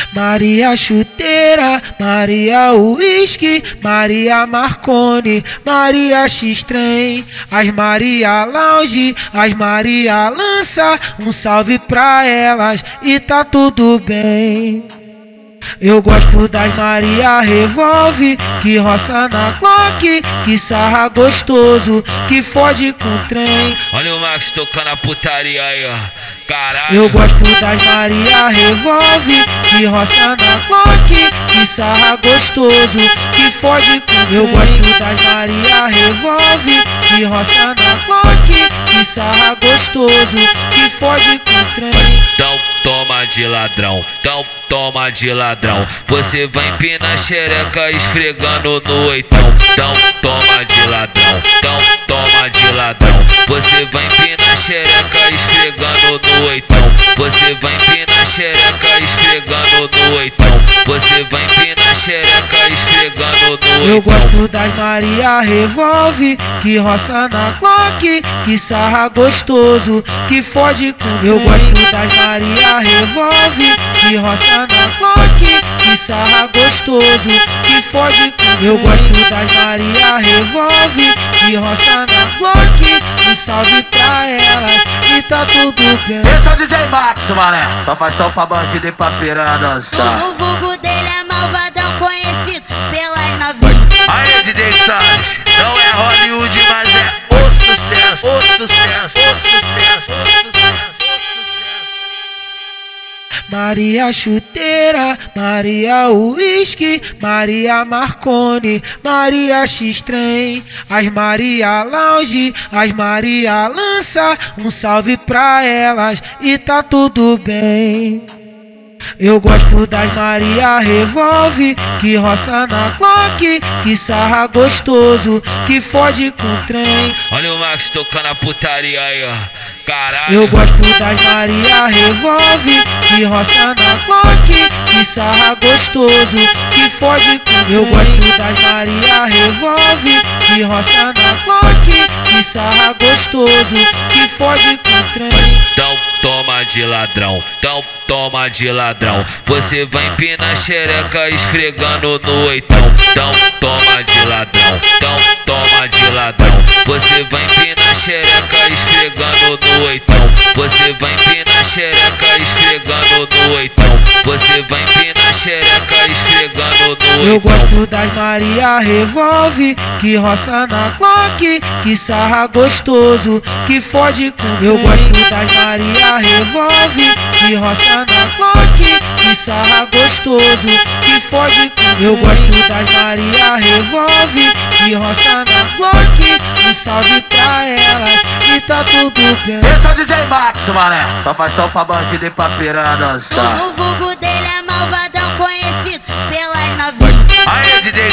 Maria Chuteira, Maria Whisky, Maria Marconi, Maria X-Trem, as Maria Lounge, as Maria Lança, um salve pra elas e tá tudo bem. Eu gosto das Maria Revolve, que roça na Glock, que sarra gostoso, que fode com trem. Olha o Max tocando a putaria aí, ó. Caralho. Eu gosto das Maria Revolve, que roça na Glock, que sarra gostoso, que fode com trem. Eu gosto das Maria Revolve, que roça na Glock, que sarra gostoso, que fode com trem. Então toma de ladrão, então toma de ladrão. Você vai empinar xereca esfregando no oitão. Então toma de ladrão, então toma de ladrão. Você vai empinar xereca esfregando no oitão. Você vai empinar xereca esfregando no oitão. Você vai empinar xereca esfregando no oitão. Eu gosto das Maria Revolve, que roça na Glock, que sarra gostoso, que fode com trem. Eu gosto das Maria Revolve, que roça na Glock, que sarra gostoso, que fode com trem. Eu gosto das Maria Revolve, que roça na Glock, um salve pra elas e tá tudo bem. Esse é o DJ Max, mané. Só faz som pra bandido e pra piranha dançar. O vulgo dele é malvadão, conhecido pelas novinhas. Aí, DJ Santos, não é Hollywood, mas é o sucesso, o sucesso, o sucesso, o sucesso. Maria Chuteira, Maria Whisky, Maria Marconi, Maria X-Trem, as Maria Lounge, as Maria Lança, um salve pra elas e tá tudo bem. Eu gosto das Maria Revolve, que roça na Glock, que sarra gostoso, que fode com trem. Olha o Max tocando a putaria aí, ó. Caralho. Eu gosto das Maria Revolve, que roça na Glock, que sarra gostoso, que fode com trem. Eu gosto das Maria Revolve, que roça na Glock, que sarra gostoso, que fode com trem. Então toma de ladrão, então toma de ladrão. Você vai empinar xereca esfregando no oitão. Então toma de ladrão, então toma de ladrão. Você vai empinar xereca esfregando no oitão. Você vai empinar xereca esfregando no oitão. Você vai empinar xereca esfregando no oitão. Eu gosto das Maria Revolve, que roça na Glock, que sarra gostoso, que fode com trem. Eu gosto das Maria Revolve, que roça na Glock, que sarra gostoso, que fode com trem. Eu gosto das Maria Revolve, que roça na Glock, um salve pra elas e tá tudo bem. Esse é o DJ Max, mané. Só faz som pra bandido e pra piranha dançar. O vulgo dele é malvadão, conhecido pelas novinhas. Aí, DJ